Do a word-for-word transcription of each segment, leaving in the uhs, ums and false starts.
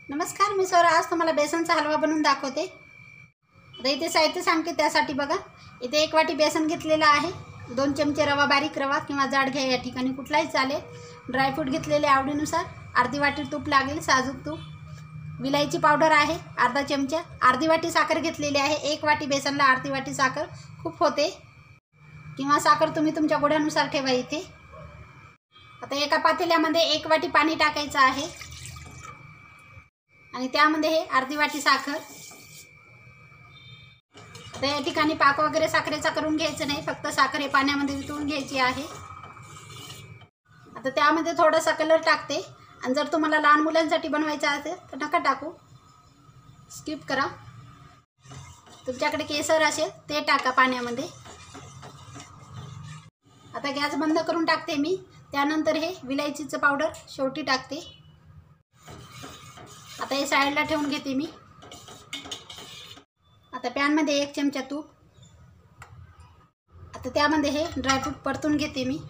नमस्कार, मी सौरा. आज तुम्हाला बेसनचा हलवा बनवून दाखवते. आता इथे साहित्य सांगते त्यासाठी बघा. इथे एक वाटी बेसन घेतलेला आहे, दोन चमचे रवा, बारीक रवा किंवा जाड घ्या, या ठिकाणी कुठलाही चालेल. ड्रायफ्रूट घेतलेले आवडीनुसार, अर्धी वाटी तूप लागेल, साजूक तूप. विलायची पावडर आहे अर्धा चमचा. अर्धी वाटी साखर घेतलेली आहे. एक वाटी बेसनला अर्धी वाटी साखर खूप होते, किंवा साखर तुम्ही तुमच्या गोड्यानुसार ठेवा इथे. आता एका पातेल्यामध्ये एक वाटी पाणी टाकायचं आहे आणि त्यामध्ये हे अर्धी वाटी साखर. आता या ठिकाणी पाक वगैरे साखरेचा करून घ्यायचं नाही, फक्त साखर हे पाण्यामध्ये वितळून घ्यायची आहे. आता त्यामध्ये थोडासा कलर टाकते. आणि जर तुम्हाला लहान मुलांसाठी बनवायचं असेल तर नका टाकू, स्किप करा. तुमच्याकडे केसर असेल ते टाका पाण्यामध्ये. आता गॅस बंद करून टाकते मी. त्यानंतर हे विलायचीचं पावडर शेवटी टाकते. आता हे साईडला ठेवून घेते मी. आता पॅनमध्ये एक चमचा तूप. आता त्यामध्ये हे ड्रायफ्रूट परतून घेते मी.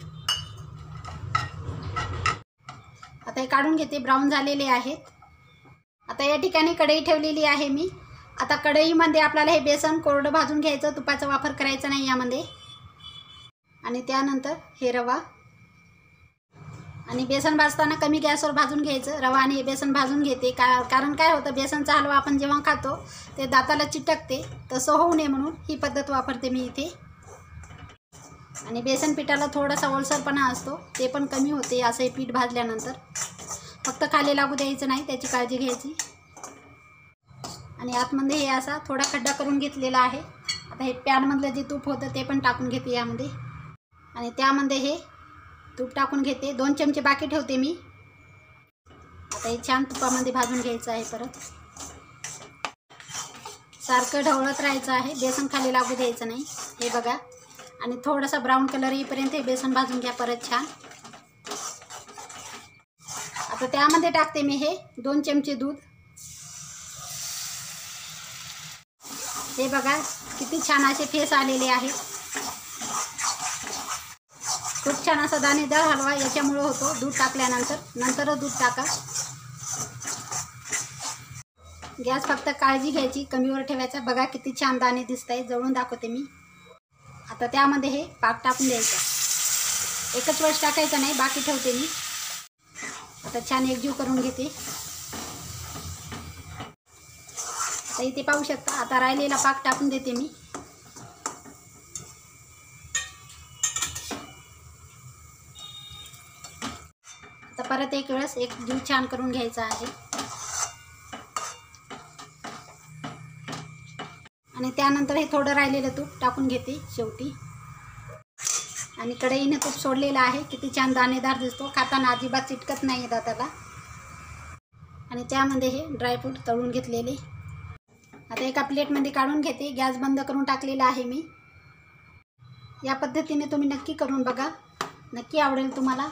आता हे काढून घेते, ब्राऊन झालेले आहेत. आता या ठिकाणी कढई ठेवलेली आहे मी. आता कढईमध्ये आपल्याला हे बेसन कोरडं भाजून घ्यायचं, तुपाचा वापर करायचा नाही यामध्ये. आणि त्यानंतर हे रवा आणि बेसन भाजताना कमी गॅसवर भाजून घ्यायचं. रवा आणि हे बेसन भाजून घेते, का कारण काय होतं, बेसनचा हलवा आपण जेव्हा खातो ते दाताला चिटकते, तसं होऊ नये म्हणून ही पद्धत वापरते मी इथे. आणि बेसन पिठाला थोडासा ओलसरपणा असतो, ते पण कमी होते असं हे पीठ भाजल्यानंतर. फक्त खाली लागू द्यायचं नाही, त्याची काळजी घ्यायची. आणि आतमध्ये हे असा थोडा खड्डा करून घेतलेला आहे. आता हे पॅनमधलं जे तूप होतं ते पण टाकून घेते यामध्ये. आणि त्यामध्ये हे तूप टाकून घेते. दोन चमचे बाकी ठेवते मी. आता हे छान तुपामध्ये भाजून घ्यायचं आहे. परत सारखं ढवळत राहायचं आहे, बेसन खाली लागू द्यायचं नाही. हे बघा. आणि थोडासा ब्राऊन कलर येईपर्यंत हे बेसन भाजून घ्या परत छान. आता त्यामध्ये टाकते मी हे दोन चमचे दूध. हे बघा किती छान असे फेस आलेले आहेत. खूप छान असा दाणेदार हलवा याच्यामुळे होतो दूध टाकल्यानंतर. नंतरच दूध टाका. गॅस फक्त काळजी घ्यायची, कमीवर ठेवायचा. बघा किती छान दाणे दिसत आहेत, जवळून दाखवते मी. आता त्यामध्ये हे पाक टाकून द्यायचा. एकच वेळेस टाकायचा नाही, बाकी ठेवते मी. आता छान एकजीव करून घेते. आता इथे पाहू शकता. आता राहिलेला पाक टाकून देते मी. आता परत एक वेळेस एक जीव छान करून घ्यायचा आहे. आणि त्यानंतर हे थोडं राहिलेलं तूप टाकून घेते शेवटी. आणि कढईने तूप सोडलेलं आहे. किती छान दाणेदार दिसतो, खाताना अजिबात चिटकत नाही दाताला. आणि त्यामध्ये हे ड्रायफ्रूट तळून घेतलेले. आता एका प्लेटमध्ये काढून घेते. गॅस बंद करून टाकलेला आहे मी. या पद्धतीने तुम्ही नक्की करून बघा, नक्की आवडेल तुम्हाला.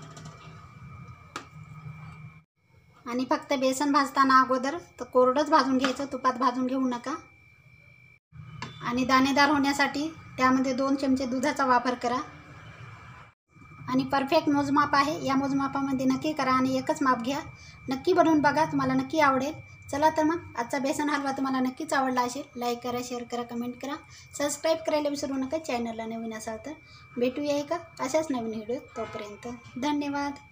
आणि फक्त बेसन भाजताना अगोदर तर कोरडंच भाजून घ्यायचं, तुपात भाजून घेऊ नका. आणि दाणेदार होण्यासाठी त्यामध्ये दोन चमचे दुधाचा वापर करा. आणि परफेक्ट मोजमाप आहे, या मोजमापामध्ये नक्की करा आणि एकच माप घ्या. नक्की बनवून बघा, तुम्हाला नक्की आवडेल. चला तर मग आजचा बेसन हलवा तुम्हाला नक्कीच आवडला असेल. लाईक करा, शेअर करा, कमेंट करा, सबस्क्राईब करायला विसरू नका. चॅनलला नवीन असाल तर भेटूया एका अशाच नवीन व्हिडिओ. तोपर्यंत धन्यवाद.